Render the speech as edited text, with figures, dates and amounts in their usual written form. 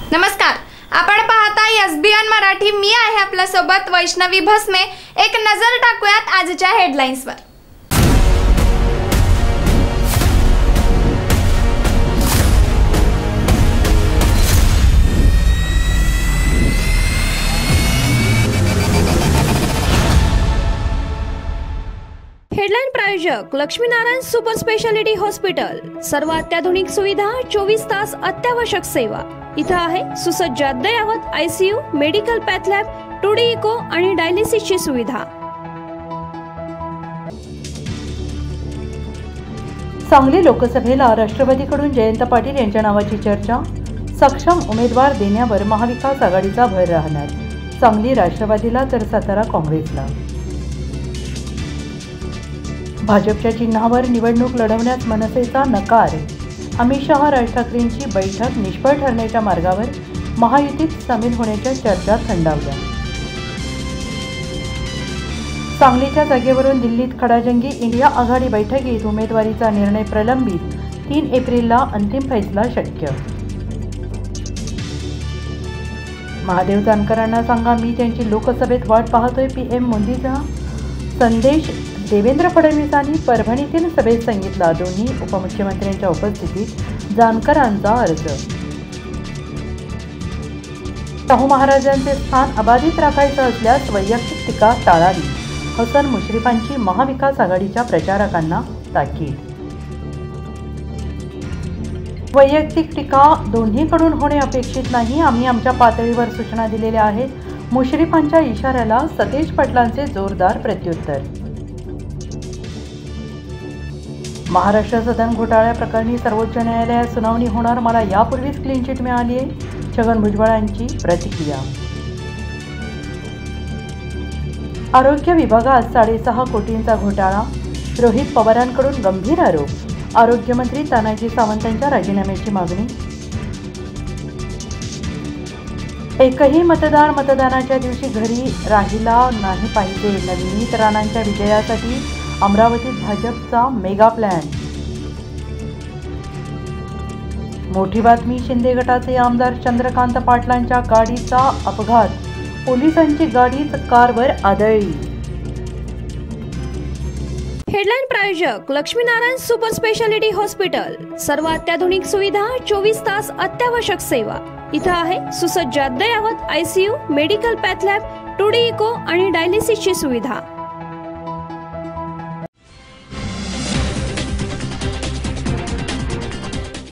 नमस्कार, आपण पाहता SBN मराठी। मी आहे आपल्या सोबत वैष्णवी भस्मे। एक नजर टाकूयात आजच्या हेडलाईन्सवर। हेडलाइन प्रायोजक लक्ष्मीनारायण सुपर स्पेशालिटी हॉस्पिटल। सर्व अत्याधुनिक सुविधा, 24 तास अत्यावश्यक सेवा। इथं आहे सुसज्ज अद्ययावत ICU, medical path lab, 2D echo आणि डायलिसिसची सुविधा। सांगली लोकसभेला राष्ट्रवादीकडून जयंत पाटील यांच्या नावाची चर्चा। सक्षम उमेदवार देण्यावर महाविकास आघाडीचा भर राहणार। सांगली राष्ट्रवादीला तर सातारा काँग्रेसला। भाजपच्या चिन्हावर निवडणूक लढवण्यास मनसेचा नकार। अमित शहा राज ठाकरेंची बैठक निष्फळ ठरण्याच्या मार्गावर, महायुतीत सामील होण्याच्या चर्चा थंडावल्या। सांगलीच्या जागेवरून दिल्लीत खडाजंगी इंडिया आघाडी बैठकीत उमेदवारीचा निर्णय प्रलंबित। 3 एप्रिलला अंतिम फैसला शक्य। महादेव जानकरांना सांगा मी त्यांची लोकसभेत वाट पाहतोय। PM मोदींचा संदेश देवेंद्र फडणवीसांनी परभणीतील सभेत सांगितला। दोन्ही उपमुख्यमंत्र्यांच्या उपस्थितीत जानकरांचा अर्ज। शाहू महाराजांचे स्थान अबाधित राखायचं असल्यास वैयक्तिक टीका टाळावी। हसन मुश्रीफांची महाविकास आघाडीच्या प्रचारकांना ताकीद। वैयक्तिक टीका दोन्हीकडून होणे अपेक्षित नाही। आम्ही आमच्या पातळीवर सूचना दिलेल्या आहेत। मुश्रीफांच्या इशाऱ्याला सतेज पाटलांचे जोरदार प्रत्युत्तर। महाराष्ट्र सदन घोटाळ्या प्रकरणी सर्वोच्च न्यायालयात सुनावणी होणार। मला यापूर्वीच क्लीन चिट मिळाली आहे। छगन भुजबळांची प्रतिक्रिया। आरोग्य विभागात 6.5 कोटींचा घोटाळा। रोहित पवारांकडून गंभीर आरोप। आरोग्यमंत्री तानाजी सावंतांच्या राजीनाम्याची मागणी। एकही मतदार मतदानाच्या दिवशी घरी राहिला नाही पाहिजे। नवनीत राणांच्या विजयासाठी अमरावतीत भाजपचा मेगा प्लॅन। मोठी बातमी, शिंदे गटाचे आमदार चंद्रकांत पाटलांच्या गाडीचा अपघात। पोलिसांची गाडीच कारवर आदळली। हेडलाइन प्रायोजक लक्ष्मीनारायण सुपर स्पेशालिटी हॉस्पिटल। सर्व अत्याधुनिक सुविधा, 24 तास अत्यावश्यक सेवा। इथं आहे सुसज्ज अद्ययावत ICU, medical path lab, 2D echo आणि डायलिसिसची सुविधा।